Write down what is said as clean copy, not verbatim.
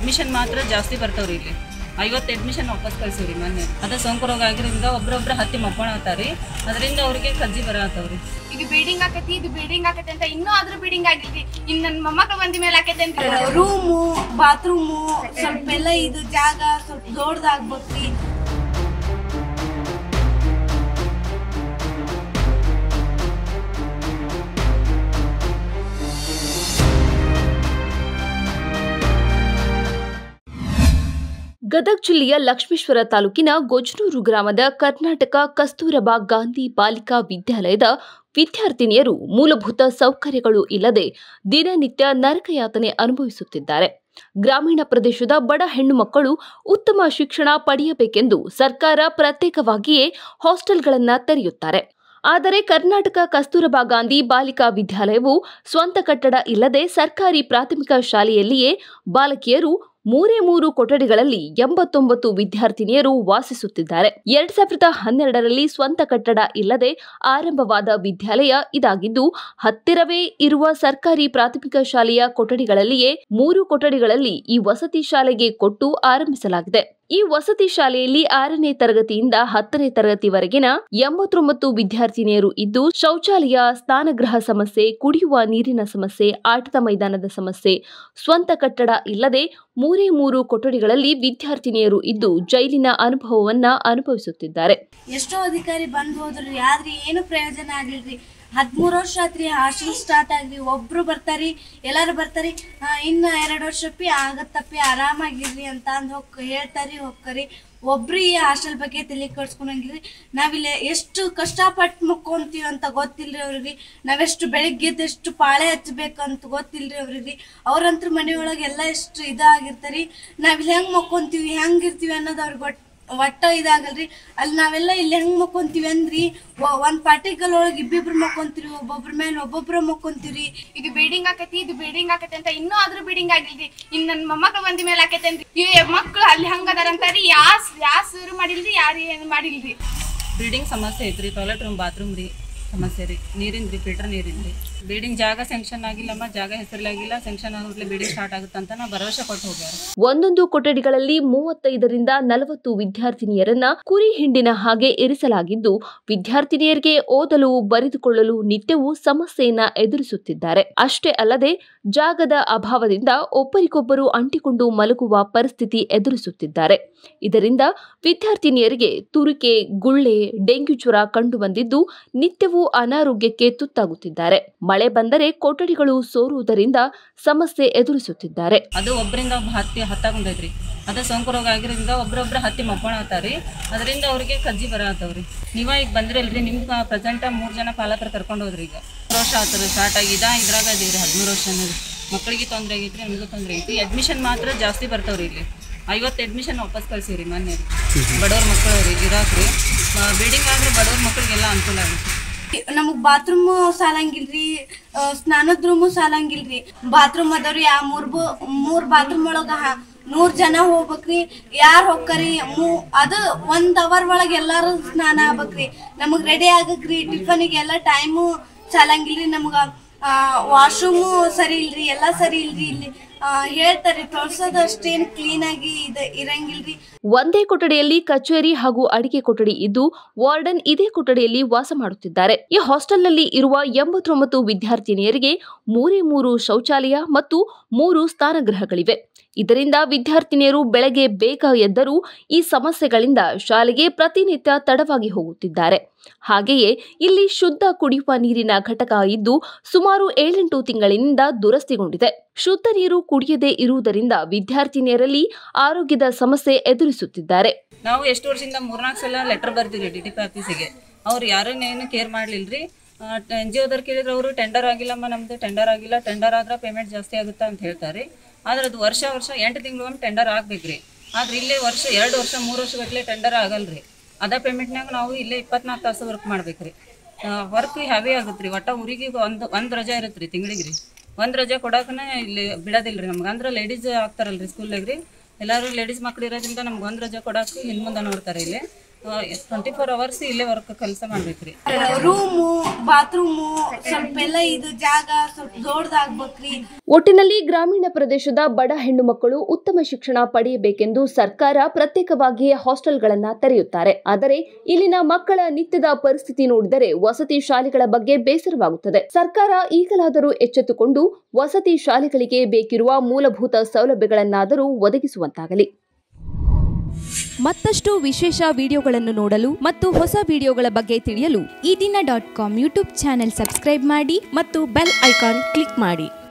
Admission ಮಾತ್ರ ಜಾಸ್ತಿ ಬರ್ತಾವ್ರಿ ಇಲ್ಲಿ 50 ಅಡ್ಮಿಷನ್ ವಾಪಸ್ ಕಳ್ಸಿವ್ರಿ ಮೊನ್ನೆ. ಅದ ಸೋಂಕು ರೋಗ ಆಗಿರೋದ್ರಿಂದ ಒಬ್ರೊಬ್ರ ಹತ್ತಿ ಮಕ್ಕೊಳತ್ತಾರಿ, ಅದರಿಂದ ಅವ್ರಿಗೆ ಕಜ್ಜಿ ಬರತ್ತವ್ರಿ. ಇದು ಬಿಲ್ಡಿಂಗ್ ಆಕತಿ ಅಂತ ಇನ್ನೂ ಆದ್ರೂ ಬಿಲ್ಡಿಂಗ್ ಆಗಿಲ್ರಿ. ಇನ್ನು ನನ್ನ ಮೊಮ್ಮಕ್ಳು ಬಂದ ಮೇಲೆ ಆಕೈತೆ ಅಂತ ರೂಮು ಬಾತ್ರೂಮು ಸ್ವಲ್ಪ ಎಲ್ಲ ಇದು ಜಾಗ ಸ್ವಲ್ಪ ದೊಡ್ಡದಾಗ್ಬೇಕ್ರಿ. ಗದಗ ಜಿಲ್ಲೆಯ ಲಕ್ಷ್ಮೇಶ್ವರ ತಾಲೂಕಿನ ಗೊಜ್ನೂರು ಗ್ರಾಮದ ಕರ್ನಾಟಕ ಕಸ್ತೂರಬಾ ಗಾಂಧಿ ಬಾಲಿಕಾ ವಿದ್ಯಾಲಯದ ವಿದ್ಯಾರ್ಥಿನಿಯರು ಮೂಲಭೂತ ಸೌಕರ್ಯಗಳು ಇಲ್ಲದೆ ದಿನನಿತ್ಯ ನರಕಯಾತನೆ ಅನುಭವಿಸುತ್ತಿದ್ದಾರೆ. ಗ್ರಾಮೀಣ ಪ್ರದೇಶದ ಬಡ ಹೆಣ್ಣು ಮಕ್ಕಳು ಉತ್ತಮ ಶಿಕ್ಷಣ ಪಡೆಯಬೇಕೆಂದು ಸರ್ಕಾರ ಪ್ರತ್ಯೇಕವಾಗಿಯೇ ಹಾಸ್ಟೆಲ್ಗಳನ್ನು ತೆರೆಯುತ್ತಾರೆ. ಆದರೆ ಕರ್ನಾಟಕ ಕಸ್ತೂರಬಾ ಗಾಂಧಿ ಬಾಲಿಕಾ ವಿದ್ಯಾಲಯವು ಸ್ವಂತ ಕಟ್ಟಡ ಇಲ್ಲದೆ ಸರ್ಕಾರಿ ಪ್ರಾಥಮಿಕ ಶಾಲೆಯಲ್ಲಿಯೇ ಬಾಲಕಿಯರು 3 ಕೊಠಡಿಗಳಲ್ಲಿ 89 ವಿದ್ಯಾರ್ಥಿನಿಯರು ವಾಸಿಸುತ್ತಿದ್ದಾರೆ. 2012ರಲ್ಲಿ ಸ್ವಂತ ಕಟ್ಟಡ ಇಲ್ಲದೆ ಆರಂಭವಾದ ವಿದ್ಯಾಲಯ ಇದಾಗಿದ್ದು, ಹತ್ತಿರವೇ ಇರುವ ಸರ್ಕಾರಿ ಪ್ರಾಥಮಿಕ ಶಾಲೆಯ ಕೊಠಡಿಗಳಲ್ಲಿಯೇ 3 ಕೊಠಡಿಗಳಲ್ಲಿ ಈ ವಸತಿ ಶಾಲೆಗೆ ಕೊಟ್ಟು ಆರಂಭಿಸಲಾಗಿದೆ. ಈ ವಸತಿ ಶಾಲೆಯಲ್ಲಿ 6ನೇ ತರಗತಿಯಿಂದ 10ನೇ ತರಗತಿವರೆಗಿನ 89 ವಿದ್ಯಾರ್ಥಿನಿಯರು ಇದ್ದು, ಶೌಚಾಲಯ, ಸ್ನಾನಗೃಹ ಸಮಸ್ಯೆ, ಕುಡಿಯುವ ನೀರಿನ ಸಮಸ್ಯೆ, ಆಟದ ಮೈದಾನದ ಸಮಸ್ಯೆ, ಸ್ವಂತ ಕಟ್ಟಡ ಇಲ್ಲದೆ 3 ಕೊಠಡಿಗಳಲ್ಲಿ ವಿದ್ಯಾರ್ಥಿನಿಯರು ಇದ್ದು ಜೈಲಿನ ಅನುಭವವನ್ನ ಅನುಭವಿಸುತ್ತಿದ್ದಾರೆ. ಎಷ್ಟೋ ಅಧಿಕಾರಿ ಬಂದು ಹೋದ್ರಿ, ಆದ್ರೆ ಏನು ಪ್ರಯೋಜನ ಆಗ್ಲಿಲ್ರಿ. 13 ವರ್ಷ ಆತ್ರಿ ಹಾಸ್ಟೆಲ್ ಸ್ಟಾರ್ಟ್ ಆಗ್ರಿ. ಒಬ್ರು ಬರ್ತಾರಿ, ಎಲ್ಲಾರು ಬರ್ತಾರಿ, ಇನ್ನ 2 ವರ್ಷಪ್ಪಿ ಆಗತ್ತಪ್ಪಿ ಆರಾಮಾಗಿರ್ರಿ ಅಂತ ಅಂದ್ ಹೇಳ್ತಾರಿ ಹೋಗ್ತಾರಿ. ಒಬ್ರು ಈ ಹಾಸ್ಟೆಲ್ ಬಗ್ಗೆ ತಲೆ ಕೆಡ್ಸ್ಕೊಳಂಗಿಲ್ರಿ. ನಾವಿಲ್ಲಿ ಎಷ್ಟು ಕಷ್ಟಪಟ್ಟು ಮಕ್ಕೊಂತೀವಿ ಅಂತ ಗೊತ್ತಿಲ್ರಿ ಅವ್ರಿಗೆ. ನಾವೆಷ್ಟು ಬೆಳಿಗ್ಗೆ ಎಷ್ಟು ಪಾಳೆ ಹಚ್ಬೇಕಂತ ಗೊತ್ತಿಲ್ರಿ ಅವ್ರಿಗೆ. ಅವ್ರಂತ್ರ ಮನೆಯೊಳಗೆ ಎಲ್ಲ ಎಷ್ಟು ಇದಾಗಿರ್ತಾರಿ. ನಾವಿಲ್ಲಿ ಹೆಂಗ್ ಮಕ್ಕೊಂತೀವಿ ಹೆಂಗಿರ್ತೀವಿ ಅನ್ನೋದು ಅವ್ರಿಗೆ ಒಟ್ಟ ಇದಾಗಲ್ರಿ. ಅಲ್ಲಿ ನಾವೆಲ್ಲ ಇಲ್ಲಿ ಹೆಂಗ್ ಮಕ್ಕೊಂತೀವಿ ಅಂದ್ರಿ, ಒಂದ್ ಪಾರ್ಟಿಕಲ್ ಒಳಗೆ ಇಬ್ಬಿಬ್ರು ಮಕ್ಕೊಂತೀವಿ, ಒಬ್ಬೊಬ್ರ ಮೇಲೆ ಒಬ್ಬೊಬ್ರ ಮಕ್ಕೊಂತೀವ್ರಿ. ಇದು ಬಿಲ್ಡಿಂಗ್ ಆಕತಿ ಅಂತ ಇನ್ನೂ ಆದ್ರೂ ಬಿಲ್ಡಿಂಗ್ ಆಗಿಲ್ರಿ. ಇನ್ನು ನನ್ನ ಮೊಮ್ಮಕ್ಳು ಬಂದ ಮೇಲೆ ಆಕೈತೆ ಅಂತ ಈ ಮಕ್ಳು ಅಲ್ಲಿ ಹಂಗದಾರ ಅಂತಾರಿ. ಯಾ ಸೂರು ಮಾಡಿಲ್ರಿ, ಯಾರು ಏನು ಮಾಡಿಲ್ರಿ. ಬಿಲ್ಡಿಂಗ್ ಸಮಸ್ಯೆ ಐತ್ರಿ, ಟಾಯ್ಲೆಟ್ ರೂಮ್, ಬಾತ್ರೂಮ್ ರೀ ಸಮಸ್ಯೆ ರೀ, ನೀರಿಂದ್ರಿ, ಫಿಲ್ಟರ್ ನೀರಿಂದ್ರಿ. ಬಿಲ್ಡಿಂಗ್ ಜಾಗ ಸ್ಯಾಂಕ್ಷನ್ ಆಗಿಲ್ಲಮ್ಮ, ಜಾಗ ಹೆಸರಿಲಾಗಿಲ್ಲ, ಸ್ಯಾಂಕ್ಷನ್ ಆಗೋದ್ಲೆ ಬಿಲ್ಡಿಂಗ್ ಸ್ಟಾರ್ಟ್ ಆಗುತ್ತಂತ ನಾವು ಭರವಸೆ ಕೊಟ್ಟು ಹೋಗ್ಯಾರ. 1 ಕೊಠಡಿಗಳಲ್ಲಿ 35ರಿಂದ 40 ವಿದ್ಯಾರ್ಥಿನಿಯರನ್ನ ಕುರಿ ಹಿಂಡಿನ ಹಾಗೆ ಇರಿಸಲಾಗಿದ್ದು, ವಿದ್ಯಾರ್ಥಿನಿಯರಿಗೆ ಓದಲು ಬರೆದುಕೊಳ್ಳಲು ನಿತ್ಯವೂ ಸಮಸ್ಯೆಯನ್ನ ಎದುರಿಸುತ್ತಿದ್ದಾರೆ. ಅಷ್ಟೇ ಅಲ್ಲದೆ ಜಾಗದ ಅಭಾವದಿಂದ ಒಬ್ಬರಿಗೊಬ್ಬರು ಅಂಟಿಕೊಂಡು ಮಲಗುವ ಪರಿಸ್ಥಿತಿ ಎದುರಿಸುತ್ತಿದ್ದಾರೆ. ಇದರಿಂದ ವಿದ್ಯಾರ್ಥಿನಿಯರಿಗೆ ತುರಿಕೆ, ಗುಳ್ಳೆ, ಡೆಂಗ್ಯೂ ಜ್ವರ ಕಂಡು ಬಂದಿದ್ದು ನಿತ್ಯವೂ ಅನಾರೋಗ್ಯಕ್ಕೆ ತುತ್ತಾಗುತ್ತಿದ್ದಾರೆ. ಮಳೆ ಬಂದರೆ ಕೊಠಡಿಗಳು ಸೋರುವುದರಿಂದ ಸಮಸ್ಯೆ ಎದುರಿಸುತ್ತಿದ್ದಾರೆ. ಅದು ಒಬ್ಬರಿಂದ ಹತ್ತಾಗೊಂಡೈತ್ರಿ. ಅದ ಸೋಂಕು ರೋಗ ಆಗಿರೋದ್ರಿಂದ ಒಬ್ರೊಬ್ರ ಹತ್ತಿ ಮಕ್ಕೊಳತ್ತಾರಿ, ಅದರಿಂದ ಅವ್ರಿಗೆ ಕಜ್ಜಿ ಬರತ್ತವ್ರಿ. ನೀವ ಈಗ ಬಂದ್ರಲ್ರಿ, ನಿಮ್ಗೆ ಪ್ರೆಸೆಂಟ್ 3 ಜನ ಪಾಲಕರು ಕರ್ಕೊಂಡು ಹೋದ್ರಿ. ಈಗ 3 ವರ್ಷ ಆತ್ರಿ ಸ್ಟಾರ್ಟ್ ಆಗಿದ, ಇದ್ರಾಗ ಅದೀವ್ರಿ 13 ವರ್ಷ ಅನ್ನೋದು. ಮಕ್ಕಳಿಗೆ ತೊಂದರೆ ಆಗೈತ್ರಿ, ನಮಗೂ ತೊಂದರೆ ಐತಿ. ಅಡ್ಮಿಷನ್ ಮಾತ್ರ ಜಾಸ್ತಿ ಬರ್ತಾವ್ರಿ. ಇಲ್ಲಿ 50 ಅಡ್ಮಿಷನ್ ವಾಪಸ್ ಕಳ್ಸಿವ್ರಿ ಮೊನ್ನೆ. ಬಡವ್ರ ಮಕ್ಕಳು ಅವ್ರಿಗೆ ಇರಾಕ್ರಿ. ಬಿಲ್ಡಿಂಗ್ ಆದ್ರೆ ಬಡವ್ರ ಮಕ್ಕಳಿಗೆಲ್ಲ ಅನುಕೂಲ ಆಗುತ್ತೆ. ನಮಗ್ ಬಾತ್ರೂಮ್ ಸಾಲಂಗಿಲ್ರಿ, ಸ್ನಾನದ ರೂಮು ಸಾಲಂಗಿಲ್ರಿ. ಬಾತ್ರೂಮ್ ಅದಾವ್ರಿ, ಆ ಮೂರ್ ಬಾತ್ರೂಮ್ ಒಳಗ 100 ಜನ ಹೋಗ್ಬೇಕ್ರಿ. ಯಾರು ಹೋಗ್ಕರಿ ಅದು 1 ಅವರ್ ಒಳಗೆ ಎಲ್ಲಾರು ಸ್ನಾನ ಆಗ್ಬೇಕ್ರಿ. ನಮಗ್ ರೆಡಿ ಆಗಕ್ರಿ ಟಿಫನಿಗೆ ಎಲ್ಲ ಟೈಮು ಸಾಲಂಗಿಲ್ರಿ. ನಮ್ಗ ವಾಶ್ರೂಮು ಸರಿ ಇಲ್ರಿ, ಎಲ್ಲ ಸರಿ ಇಲ್ರಿ. ಇಲ್ಲಿ ಹೇಳ್ತಾರೆ ತೊಳ್ಸೋದು ಅಷ್ಟೇನು ಕ್ಲೀನ್ ಆಗಿ ಇರಂಗಿಲ್ರಿ. ಒಂದೇ ಕೊಠಡಿಯಲ್ಲಿ ಕಚೇರಿ ಹಾಗೂ ಅಡಿಗೆ ಕೊಠಡಿ ಇದ್ದು, ವಾರ್ಡನ್ ಇದೇ ಕೊಠಡಿಯಲ್ಲಿ ವಾಸ ಮಾಡುತ್ತಿದ್ದಾರೆ. ಈ ಹಾಸ್ಟೆಲ್ನಲ್ಲಿ ಇರುವ 89 ವಿದ್ಯಾರ್ಥಿನಿಯರಿಗೆ 3 ಶೌಚಾಲಯ ಮತ್ತು 3 ಸ್ನಾನಗೃಹಗಳಿವೆ. ಇದರಿಂದ ವಿದ್ಯಾರ್ಥಿನಿಯರು ಬೆಳಗ್ಗೆ ಬೇಗ ಎದ್ದರೂ ಈ ಸಮಸ್ಯೆಗಳಿಂದ ಶಾಲೆಗೆ ಪ್ರತಿನಿತ್ಯ ತಡವಾಗಿ ಹೋಗುತ್ತಿದ್ದಾರೆ. ಹಾಗೆಯೇ ಇಲ್ಲಿ ಶುದ್ಧ ಕುಡಿಯುವ ನೀರಿನ ಘಟಕ ಇದ್ದು ಸುಮಾರು 7-8 ತಿಂಗಳಿನಿಂದ ದುರಸ್ತಿಗೊಂಡಿದೆ. ಶುದ್ಧ ನೀರು ಕುಡಿಯದೇ ಇರುವುದರಿಂದ ವಿದ್ಯಾರ್ಥಿನಿಯರಲ್ಲಿ ಆರೋಗ್ಯದ ಸಮಸ್ಯೆ ಎದುರಿಸುತ್ತಿದ್ದಾರೆ. ನಾವು ಎಷ್ಟು ವರ್ಷದಿಂದ 3-4 ಸಲ ಲೆಟರ್ ಬರ್ತೀವಿ DTP ಆಫೀಸಿಗೆ. ಅವ್ರು ಯಾರನ್ನೇನು ಕೇರ್ ಮಾಡ್ಲಿಲ್ರಿ. NGOದವ್ರು ಕೇಳಿದ್ರೆ ಅವರು ಟೆಂಡರ್ ಆಗಿಲ್ಲಮ್ಮ, ನಮ್ದು ಟೆಂಡರ್ ಆಗಿಲ್ಲ, ಟೆಂಡರ್ ಆದ್ರೆ ಪೇಮೆಂಟ್ ಜಾಸ್ತಿ ಆಗುತ್ತಾ ಅಂತ ಹೇಳ್ತಾರೆ. ಆದ್ರೆ ಅದು ವರ್ಷ 8 ತಿಂಗಳಿಗೊಮ್ಮೆ ಟೆಂಡರ್ ಆಗ್ಬೇಕ್ರಿ. ಆದ್ರೆ ಇಲ್ಲೇ 2 ವರ್ಷ 3 ವರ್ಷಗಟ್ಟಲೆ ಟೆಂಡರ್ ಆಗಲ್ರಿ. ಅದ ಪೇಮೆಂಟ್ನಾಗ ನಾವು ಇಲ್ಲೇ 24 ತಾಸು ವರ್ಕ್ ಮಾಡ್ಬೇಕ್ರಿ. ವರ್ಕ್ ಹೆವಿ ಆಗುತ್ರಿ. ಒಟ್ಟ ಊರಿಗೆ ಒಂದು ರಜೆ ಇರುತ್ತೆ ತಿಂಗಳಿಗೆ ರೀ. 1 ರಜೆ ಕೊಡೋಕನ ಇಲ್ಲಿ ಬಿಡೋದಿಲ್ರಿ ನಮ್ಗೆ. ಅಂದ್ರೆ ಲೇಡೀಸ್ ಆಗ್ತಾರಲ್ರಿ ಸ್ಕೂಲ್ನಾಗ ರೀ, ಎಲ್ಲರೂ ಲೇಡೀಸ್ ಮಕ್ಳು ಇರೋದ್ರಿಂದ ನಮ್ಗೆ 1 ರಜೆ ಕೊಡೋಕೆ ಹಿಂದೆ ಮುಂದೆ ನೋಡ್ತಾರೆ. ಇಲ್ಲಿ 24 hours ಇಲ್ಲೇ ವರ್ಕ್ ಕೆಲಸ ಮಾಡ್ಬೇಕ್ರಿ. ರೂಮು ಬಾತ್ರೂಮು ಸ್ವಲ್ಪ ಎಲ್ಲ ಇದು ಜಾಗ ಸ್ವಲ್ಪ ದೊಡ್ಡದಾಗ್ಬೇಕ್ರಿ. ಒಟ್ಟಿನಲ್ಲಿ ಗ್ರಾಮೀಣ ಪ್ರದೇಶದ ಬಡ ಹೆಣ್ಣು ಮಕ್ಕಳು ಉತ್ತಮ ಶಿಕ್ಷಣ ಪಡೆಯಬೇಕೆಂದು ಸರ್ಕಾರ ಪ್ರತ್ಯೇಕವಾಗಿ ಹಾಸ್ಟೆಲ್ಗಳನ್ನ ತೆರೆಯುತ್ತಾರೆ. ಆದರೆ ಇಲ್ಲಿನ ಮಕ್ಕಳ ನಿತ್ಯದ ಪರಿಸ್ಥಿತಿ ನೋಡಿದರೆ ವಸತಿ ಶಾಲೆಗಳ ಬಗ್ಗೆ ಬೇಸರವಾಗುತ್ತದೆ. ಸರ್ಕಾರ ಈಗಲಾದರೂ ಎಚ್ಚೆತ್ತುಕೊಂಡು ವಸತಿ ಶಾಲೆಗಳಿಗೆ ಬೇಕಿರುವ ಮೂಲಭೂತ ಸೌಲಭ್ಯಗಳನ್ನಾದರೂ ಒದಗಿಸುವಂತಾಗಲಿ. ಮತ್ತಷ್ಟು ವಿಶೇಷ ವಿಡಿಯೋಗಳನ್ನು ನೋಡಲು ಮತ್ತು ಹೊಸ ವಿಡಿಯೋಗಳ ಬಗ್ಗೆ ತಿಳಿಯಲು ಈ ದಿನ .com ಯೂಟ್ಯೂಬ್ ಚಾನೆಲ್ ಸಬ್ಸ್ಕ್ರೈಬ್ ಮಾಡಿ ಮತ್ತು ಬೆಲ್ ಐಕಾನ್ ಕ್ಲಿಕ್ ಮಾಡಿ.